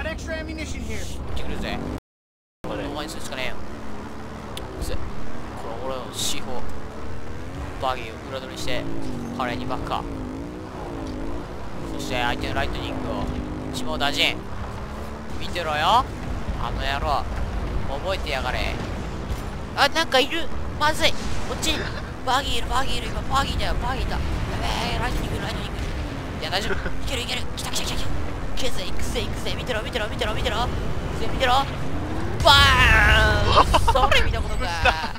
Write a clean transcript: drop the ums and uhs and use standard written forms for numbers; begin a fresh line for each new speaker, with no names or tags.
extra ammunition here.
ってくるぜ。これ動画にするしかねえよ。これ俺の C4 バギーを裏取りして華麗にバッカー。そして相手のライトニングを一網打尽。見てろよあの野郎、覚えてやがれ。あ、なんかいる、まずい、こっちバギーいる、バギーいる、今バギーだよ、バギーだ。やべえ、ライトニング、ライトニング。いや大丈夫、いけるいける、来た来た来た来た。いけぜ、行くぜ行くぜ、見てろ見てろ見てろ見てろ見てろ、バーンそれ見たことか